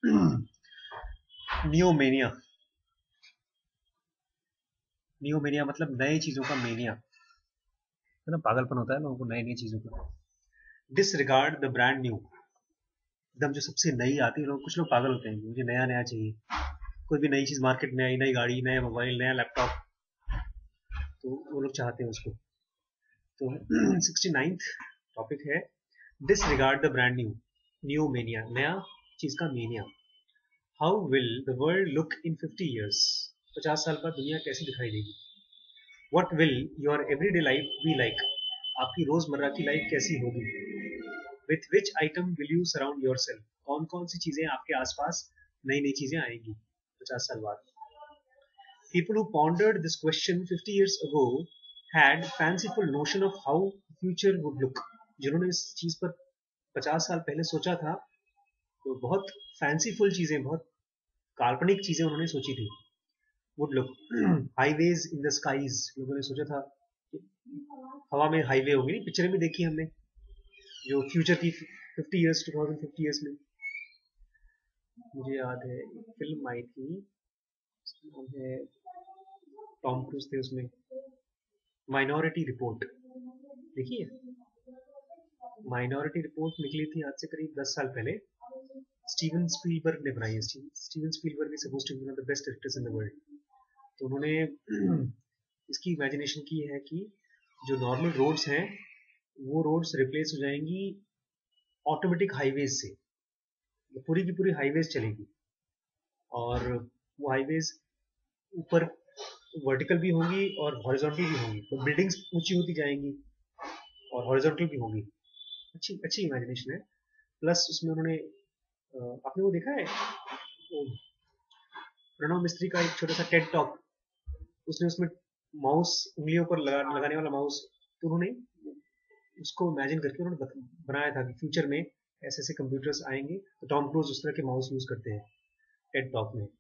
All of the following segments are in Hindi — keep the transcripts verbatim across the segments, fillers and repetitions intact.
नियोमेनिया। नियोमेनिया मतलब नए चीजों का मेनिया, है ना, पागलपन होता है लोगों को नई नई चीजों का। डिसरिगार्ड द ब्रांड न्यू, एकदम जो सबसे नई आती है, लोग कुछ लोग पागल होते हैं, मुझे नया नया चाहिए। कोई भी नई चीज मार्केट में आई, नई गाड़ी, नया मोबाइल, नया लैपटॉप, तो वो लोग चाहते हैं उसको। तो सिक्सटी नाइन्थ टॉपिक है disregard the brand new, new mania, नया चीज का mania. How will the world look in fifty years, पचास साल बाद दुनिया कैसी दिखाई देगी। What will your everyday life be like, आपकी रोजमर्रा की लाइफ कैसी होगी। With which item will you surround yourself, कौन कौन सी चीजें आपके आसपास नई नई चीजें आएंगी पचास साल बाद। People who pondered this question fifty years ago had fanciful notion of how the future would look. जिन्होंने इस चीज पर पचास साल पहले सोचा था, तो बहुत फैंसीफुल चीजें, बहुत काल्पनिक चीजें उन्होंने सोची थी। Would look, highways in the skies, लोगों ने सोचा था कि हवा में हाईवे होंगे, पिक्चर में देखी हमने जो फ्यूचर की fifty years two thousand fifty years में। मुझे याद है एक फिल्म आई थी, नाम है, टॉम क्रूज थे उसमें, माइनॉरिटी रिपोर्ट, देखिए। माइनॉरिटी रिपोर्ट निकली थी आज से करीब दस साल पहले, स्टीवन स्पीलबर्ग ने बनाई है। Steven Spielberg is supposed to be one of the best directors in the world. तो उन्होंने इसकी इमेजिनेशन की है कि जो नॉर्मल रोड्स हैं वो रोड्स रिप्लेस हो जाएंगी ऑटोमेटिक हाईवेज से, पूरी की पूरी हाईवेज चलेगी, और वो हाईवेज ऊपर वर्टिकल भी होंगी और हॉरिजॉन्टल भी होंगी, तो बिल्डिंग्स ऊंची होती जाएंगी और हॉरिजॉन्टल भी होंगी। अच्छी अच्छी इमेजिनेशन है। प्लस उसमें उन्होंने, आपने वो देखा है, वो प्रणव मिस्त्री का एक छोटा सा टेड टॉक, उसने उसमें माउस, उंगलियों पर लगा, लगाने वाला माउस, तो उन्होंने उसको इमेजिन करके उन्होंने बनाया था कि फ्यूचर में ऐसे ऐसे कंप्यूटर्स आएंगे, तो टॉम क्रूज उस तरह के माउस यूज करते हैं टेड टॉक में।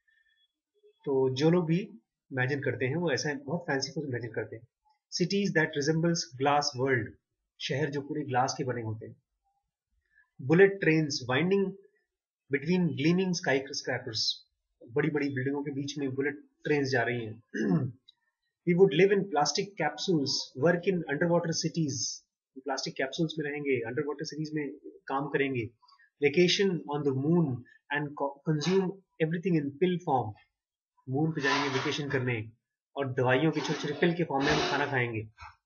तो जो लोग भी इमेजिन करते हैं वो ऐसा बहुत फैंसीफुल इमेजिन करते हैं। Cities that resembles glass world, शहर जो पूरे ग्लास के बने होते हैं। Bullet trains winding between gleaming skyscrapers, बड़ी बड़ी बिल्डिंगों के बीच में बुलेट ट्रेन्स जा रही हैं। We would live in plastic capsules, work in under water cities, plastic capsules में रहेंगे, अंडर वाटर सिटीज में काम करेंगे। Vacation on the moon and consume everything in pill form, moon पे जाएंगे वेकेशन करने और दवाइयों के छोटे छोटे पिल के फॉर्म में हम खाना खाएंगे।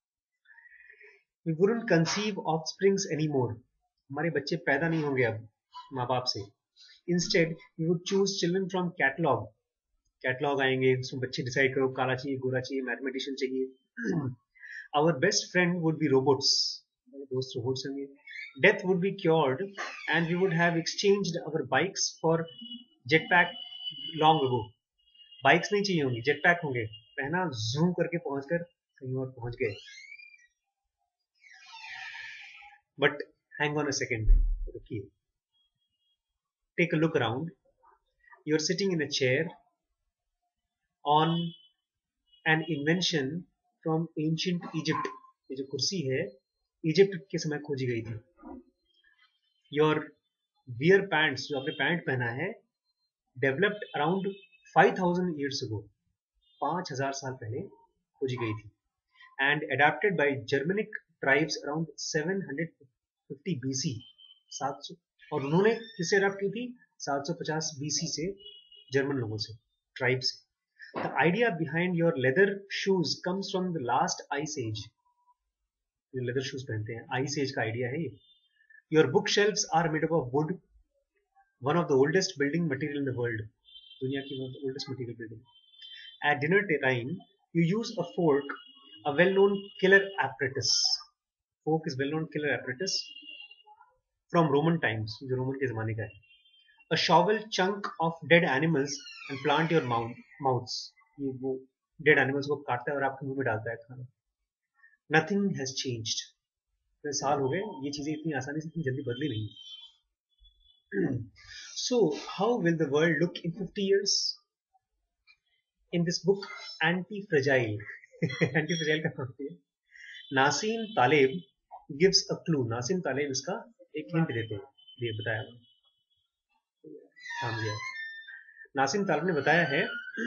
We wouldn't conceive offsprings anymore, हमारे बच्चे पैदा नहीं होंगे अब माँ बाप से। Instead we would choose children from catalogue, catalogue आएंगे, उसमें बच्चे डिसाइड करो काला चाहिए, गोरा चाहिए, मैथमेटिशियन चाहिए। Our best friend would be robots, दोस्त रोबोट्स होंगे। Death would be cured and we would have exchanged our bikes for jet pack long ago, bikes नहीं चाहिए होंगी, जेट पैक होंगे, पहना जूम करके पहुंचकर कहीं और पहुंच गए। But hang on a second, रुकिए, take a look around, you are sitting in a chair on an invention from ancient Egypt, ये जो कुर्सी है इजिप्ट के समय खोजी गई थी। योर वियर पैंट्स, जो आपने पैंट पहना है, developed around five thousand years ago, पांच हजार साल पहले खोजी गई थी। And adapted by Germanic tribes around seven hundred fifty BC, सात सौ, और उन्होंने किससे अडेप्ट की थी, सात सौ पचास बीसी से, जर्मन लोगों से, ट्राइब से। The idea behind your leather shoes comes from the last ice age, जो लेदर शूज पहनते हैं, आइस एज का आइडिया है ये। Your bookshelves are made up of wood, one of the oldest building material in the world, दुनिया की one of the oldest material building. At dinner time, you use a fork, a well-known killer apparatus. Fork is well-known killer apparatus from Roman times, जो रोमन के जमाने का है। A shovel chunk of dead animals and plant your mouth, mouths. ये वो डेड एनिमल्स को काटता है और आपके मुंह में डालता है खाना। Nothing has changed. इतने साल हो गए, ये चीजें इतनी आसानी से इतनी जल्दी बदली नहीं। So how will the world look in fifty years? In this book, Anti-Fragile, Anti-Fragile का नाम है, नासिम तालेब gives a clue. नासिम तालेब इसका एक हिंट देते हैं, ये बताया। थाम गया। नासिम तालब ने बताया है,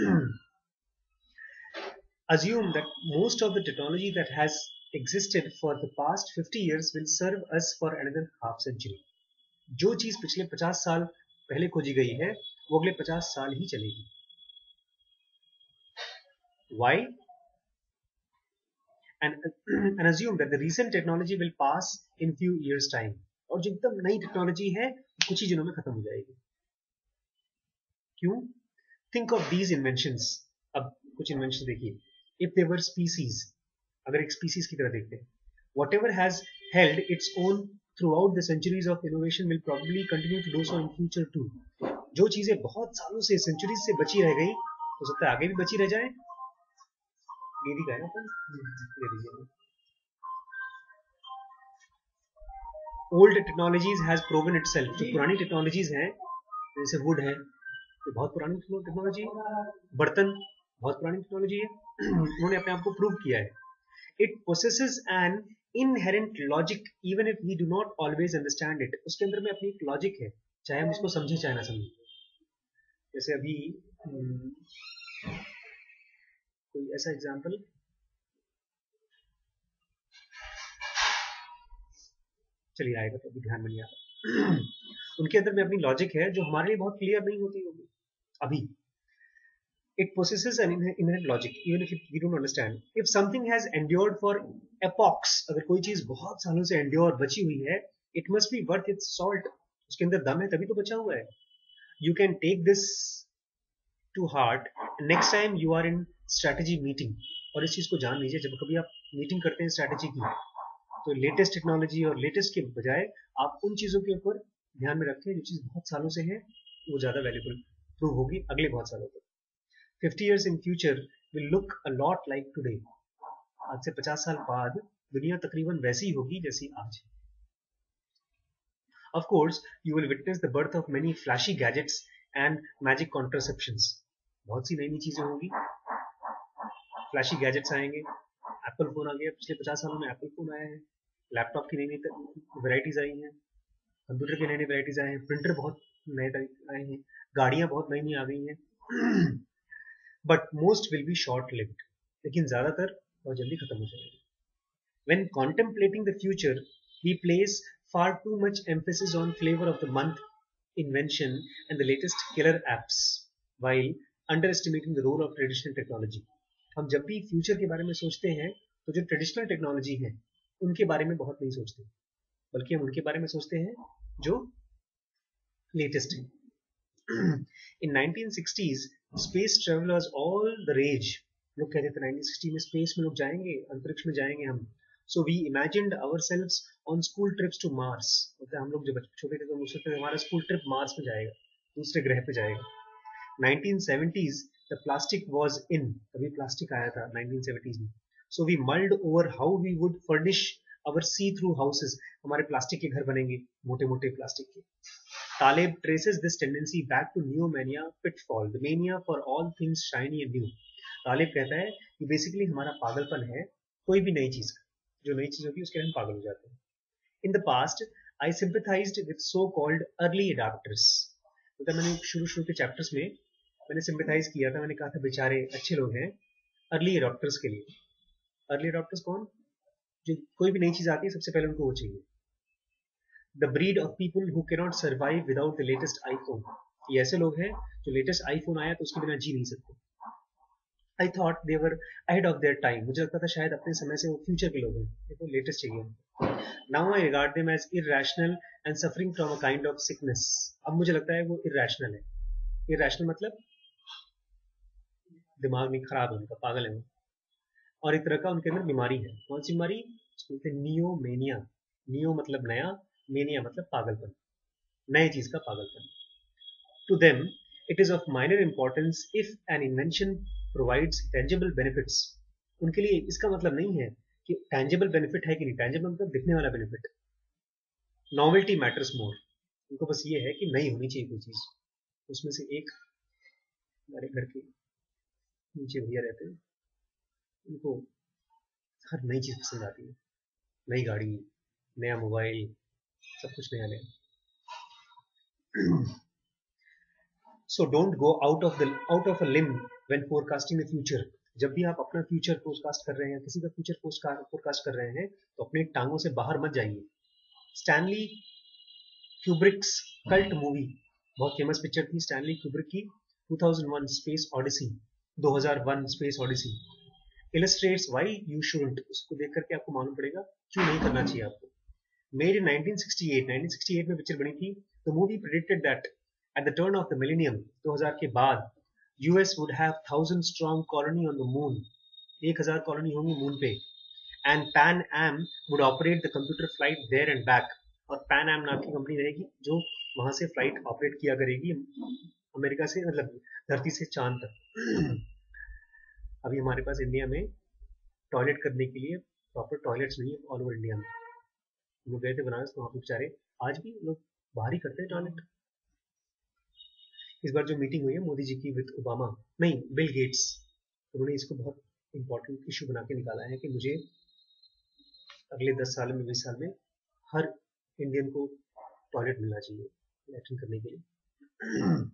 assume that most of the technology that has existed for the past fifty years will serve us for another half century. जो चीज पिछले पचास साल पहले खोजी गई है वो अगले पचास साल ही चलेगी. Why? And, and assume that the recent technology will pass in few years time. और जो एकदम नई टेक्नोलॉजी है कुछ ही दिनों में खत्म हो जाएगी. क्यों? Think of these inventions. अब कुछ इन्वेंशन देखिए. If they were species, अगर एक species की तरह देखते हैं, whatever has held its own throughout the centuries of innovation will probably continue to do so in future too. जो चीजें बहुत सालों से सेंचुरीज से बची रह गई हो सकता है आगे भी बची रह जाए. मेरी का है ना दे दीजिए. Old technologies has proven itself. जो पुरानी टेक्नोलॉजीज हैं जैसे वुड है, ये बहुत पुरानी टेक्नोलॉजी है. बर्तन बहुत पुरानी टेक्नोलॉजी है. उन्होंने अपने आप को प्रूव किया है. It possesses an inherent logic even if we do not always understand it. उसके अंदर में अपनी एक लॉजिक है, चाहे हम उसको समझे चाहे ना समझे. जैसे अभी कोई ऐसा एग्जांपल, चलिए आएगा तो अभी ध्यान में नहीं आ रहा. उनके अंदर में अपनी लॉजिक है जो हमारे लिए बहुत क्लियर नहीं होती होगी अभी. It possesses an inherent logic even if we don't understand. If something has endured for epochs, अगर कोई चीज बहुत सालों से endure बची हुई है, it must be worth its salt. उसके अंदर दम है तभी तो बचा हुआ है. You can take this to heart next time you are in strategy meeting. और इस चीज को जान लीजिए जब कभी आप मीटिंग करते हैं स्ट्रैटेजी की, तो लेटेस्ट टेक्नोलॉजी और लेटेस्ट के बजाय आप उन चीजों के ऊपर ध्यान में रखें जो चीज बहुत सालों से है, वो ज्यादा वैल्यूबल प्रूव होगी अगले बहुत सालों तक. fifty years in future will look a lot like today. आज से पचास साल बाद दुनिया तकरीबन वैसी ही होगी जैसी आज. Of course, you will witness the birth of many flashy gadgets and magic contraceptions. बहुत सी नई नई चीजें होंगी. फ्लैशी गैजेट्स आएंगे. एप्पल फोन आ गया, पिछले पचास सालों में एप्पल फोन आया है. लैपटॉप की नई नई वैरायटीज आई हैं. कंप्यूटर की नई नई वैरायटीज आए हैं. प्रिंटर बहुत नए आए हैं. गाड़ियां बहुत नई नई आ गई हैं. But most will be short-lived. लेकिन ज़्यादातर बहुत जल्दी खत्म हो जाएंगे. When contemplating the future, we place far too much emphasis on flavor of the month, invention, and the latest killer apps, while underestimating the role of traditional technology. हम जब भी फ्यूचर के बारे में सोचते हैं, तो जो ट्रेडिशनल टेक्नोलॉजी है, उनके बारे में बहुत नहीं सोचते, बल्कि हम उनके बारे में सोचते हैं जो लेटेस्ट है. In nineteen sixties, space travel was all the rage. लोग कहते थे nineteen sixty में स्पेस में लोग जाएंगे, अंतरिक्ष में जाएंगे हम. So we imagined ourselves on school trips to Mars. मतलब हम लोग जब छोटे थे तो हम सोचते थे हमारा स्कूल ट्रिप मार्स पे जाएगा, दूसरे ग्रह पे जाएगा. nineteen seventies, the plastic was in. तभी प्लास्टिक आया था nineteen seventies में. So we mulled over how we would furnish our see-through houses. हमारे प्लास्टिक के घर बनेंगे, मोटे मोटे प्लास्टिक के. Taleb traces this tendency back to neo-mania pitfall, the mania for all things shiny and new. तालिब कहता है कि बेसिकली हमारा पागलपन है कोई भी नई चीज का, जो नई चीज होती है उसके लिए हम पागल हो जाते हैं. In the past, I sympathized with so-called early adopters. मतलब मैंने शुरू शुरू के चैप्टर्स में मैंने sympathize किया था, मैंने कहा था बेचारे अच्छे लोग हैं early adopters के लिए. early adopters कौन? जो कोई भी नई चीज आती है सबसे पहले उनको वो चाहिए. The breed of people who cannot survive without the latest iPhone. ये ऐसे लोग हैं जो लेटेस्ट आईफोन आया तो उसके बिना जी नहीं सकते. I thought they were ahead of their time. मुझे लगता था शायद अपने समय से वो फ्यूचर के लोग हैं, देखो लेटेस्ट चाहिए. Now I regard them as irrational and suffering from a kind of sickness. अब मुझे लगता है वो irrational है. irrational मतलब दिमाग नहीं खराब है उनका, पागल है वो. और एक तरह का उनके अंदर बीमारी है. कौन सी बीमारी? बोलते हैं नियोमेनिया. नियो मतलब नया, मेनिया मतलब पागलपन, नए चीज का पागलपन. To them, it is of minor importance if an invention provides tangible benefits. उनके लिए इसका मतलब नहीं है कि tangible benefit है कि नहीं. tangible मतलब दिखने वाला benefit. Novelty matters more. उनको बस ये है कि नई होनी चाहिए कोई चीज. उसमें से एक हमारे घर के नीचे भैया रहते हैं, उनको हर नई चीज पसंद आती है. नई गाड़ी, नया मोबाइल, सब कुछ नया नया. So don't go out of the out of a limb when forecasting the future. जब भी आप अपना फ्यूचर फोरकास्ट कर रहे हैं, किसी का फ्यूचर फोरकास्ट कर रहे हैं, तो अपनी टांगों से बाहर मत जाइए। स्टैनली क्यूब्रिक्स कल्ट मूवी, बहुत फेमस पिक्चर थी स्टैनली क्यूब्रिक की, two thousand one Space Odyssey, दो हज़ार one Space Odyssey, illustrates why you shouldn't। उसको देख करके आपको मालूम पड़ेगा क्यों नहीं करना चाहिए आपको। Made in nineteen sixty eight, nineteen sixty eight में पिक्चर बनी थी। The movie predicted that at the turn of the millennium, दो हज़ार के बाद, U S would have thousand strong colony on the moon, एक हज़ार कॉलोनी होंगी मून पे, and Pan Am would operate the computer flight there and back। और Pan Am नाम की कंपनी रहेगी जो वहां से फ्लाइट ऑपरेट किया करेगी अमेरिका से, मतलब धरती से चांद तक। अभी हमारे पास इंडिया में टॉयलेट करने के लिए प्रॉपर टॉयलेट्स नहीं है ऑल ओवर इंडिया में। हम लोग गए थे बनारस, वहाँ पे बेचारे आज भी लोग बाहर ही करते हैं टॉयलेट। इस बार जो मीटिंग हुई है मोदी जी की विद ओबामा, नहीं बिल गेट्स, उन्होंने इसको बहुत इंपॉर्टेंट इशू बना के निकाला है कि मुझे अगले दस साल में, बीस साल में हर इंडियन को टॉयलेट मिलना चाहिए लैट्रिन करने के लिए।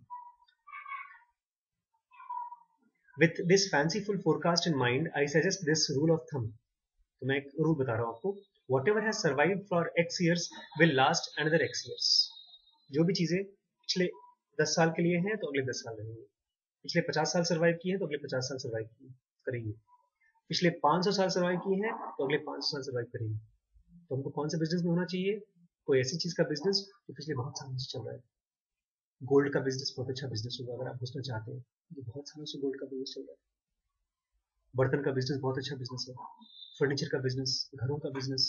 With this fanciful forecast in mind, I suggest this rule of thumb। तो मैं एक रूल बता रहा हूँ आपको, whatever has survived for X years will last another X years। जो भी चीजें पिछले दस साल के लिए हैं तो अगले दस साल रहेंगे, पिछले पचास साल सर्वाइव किए हैं तो अगले पचास साल सर्वाइव करेंगे, पिछले पाँच सौ साल सर्वाइव किए हैं तो अगले पाँच सौ साल सर्वाइव करेंगे। तो हमको कौन सा बिजनेस में होना चाहिए? कोई ऐसी चीज का बिजनेस जो पिछले बहुत सालों से चल रहा है। गोल्ड का बिजनेस बहुत अच्छा बिजनेस होगा अगर आप घुसना चाहते हैं, जो बहुत सालों से गोल्ड का बिजनेस चल रहा है। बर्तन का बिजनेस बहुत अच्छा बिजनेस है, फर्नीचर का बिजनेस, घरों का business.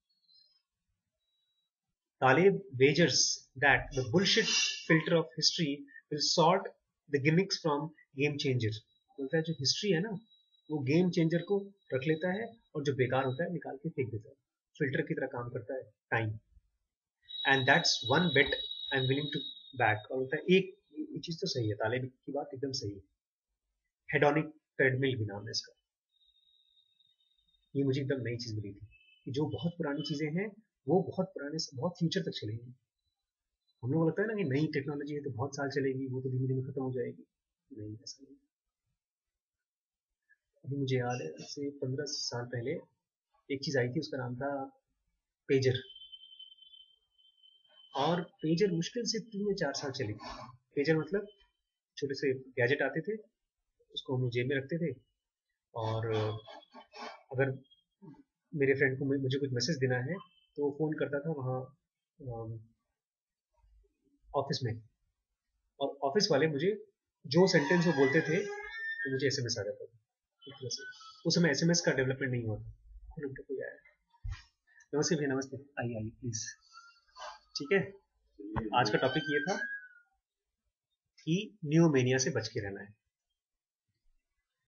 Taleb wagers that the bullshit filter of history will sort the gimmicks from game changer। बोलता है जो हिस्ट्री है ना वो गेम चेंजर को रख लेता है और जो बेकार होता है निकाल के फेंक देता है। फिल्टर की तरह काम करता है time. And that's one bet I am willing to back. और बोलता है एक ये चीज तो सही है, तालेब की बात एकदम सही है। हेडोनिक ट्रेडमिल भी नाम है इसका। ये मुझे एकदम नई चीज मिली थी कि जो बहुत पुरानी चीजें हैं वो बहुत पुराने से बहुत फ्यूचर तक चलेंगी। हम लोग को लगता है ना कि नई टेक्नोलॉजी है तो बहुत साल चलेगी, वो तो धीमे धीमे खत्म हो जाएगी। नहीं, ऐसा नहीं। अभी मुझे याद है से पंद्रह साल पहले एक चीज आई थी, उसका नाम था पेजर। और पेजर मुश्किल से तीन या चार साल चली। पेजर मतलब छोटे से गैजेट आते थे, उसको हम जेब में रखते थे, और अगर मेरे फ्रेंड को मुझे कुछ मैसेज देना है तो वो फ़ोन करता था वहाँ ऑफिस में, और ऑफिस वाले मुझे जो सेंटेंस वो बोलते थे तो मुझे एसएमएस आ जाता था एक तरह से। उस समय एसएमएस का डेवलपमेंट नहीं हुआ था। उनका कोई आया, नमस्ते भैया, नमस्ते, आइए आइए प्लीज़। ठीक है, आज का टॉपिक ये था कि न्यूमोनिया से बच के रहना है।